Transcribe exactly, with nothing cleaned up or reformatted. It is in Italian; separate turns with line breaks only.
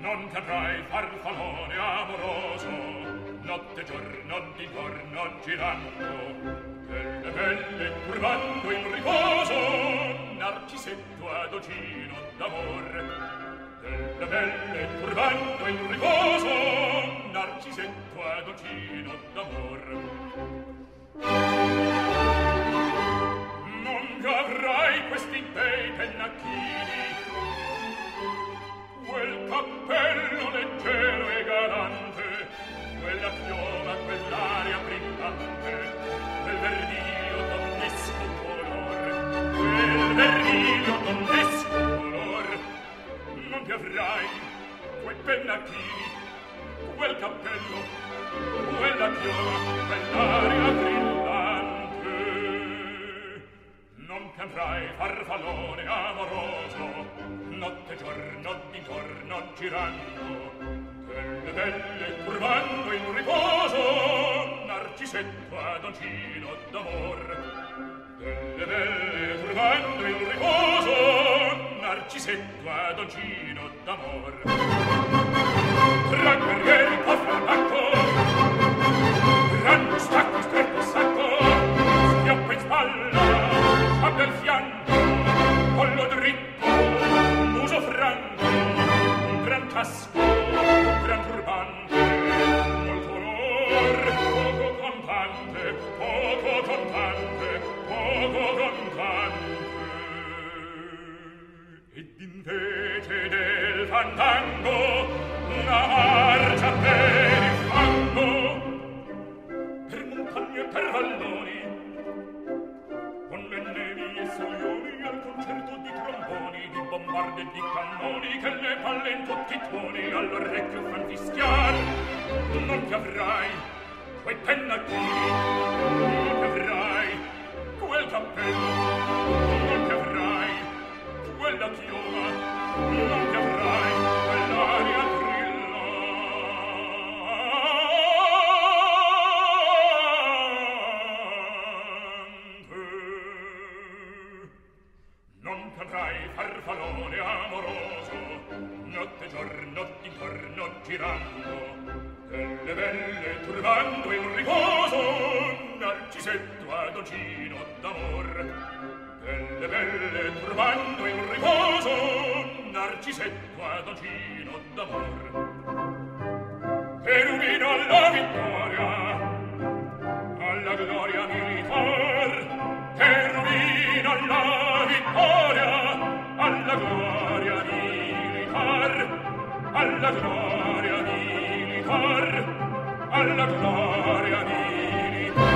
non caprai farfallone amoroso, notte giorno di giorno girando, delle belle turbando in riposo, narcisetto adocino d'amor. Delle belle turbando in riposo, narcisetto adocino d'amor. Non vi avrai questi bei pennacchini, quel cappello leggero e galante, quella chioma, quell'aria brillante, quel verdilio donnesco color, quel verdilio donnesco color. Non vi avrai quei pennacchini, quel cappello, quella chioma, quell'aria brillante. Non piantrai farfallone amoroso, notte giorno d'intorno girando, delle belle turbando in riposo, narcisetto adoncino d'amor. Delle belle turbando in riposo, narcisetto adoncino d'amor. Tra guerrieri cofre al bacco, grande stacco stretto sacco, schioppo in spalla, sciabbia al fianco, collo dritto, muso franco, un gran casco, un gran turbante, molto onor, poco contante, poco contante, poco contante. Ed invece del fandango una marcia per il fango, per montagne e per valloni, con le nevi e soglioni al concerto di tromboni, di bombarde e di cannoni che le palle in tutti i tuoni all'orecchio fan fischiar. Non ti avrai quei pennacchini, non ti avrai quel cappello, non ti avrai quella chioma, non ti avrai quell'aria brillante. Non ti avrai farfallone amoroso, notte giorno d'intorno girando, delle belle turbando in riposo, narcisetto adoncino d'amor. Delle belle turbando in riposo, narcisetto adoncino d'amor. Cherubino alla vittoria, alla gloria militar, cherubino alla vittoria, alla gloria militar, alla gloria militar, alla gloria militar.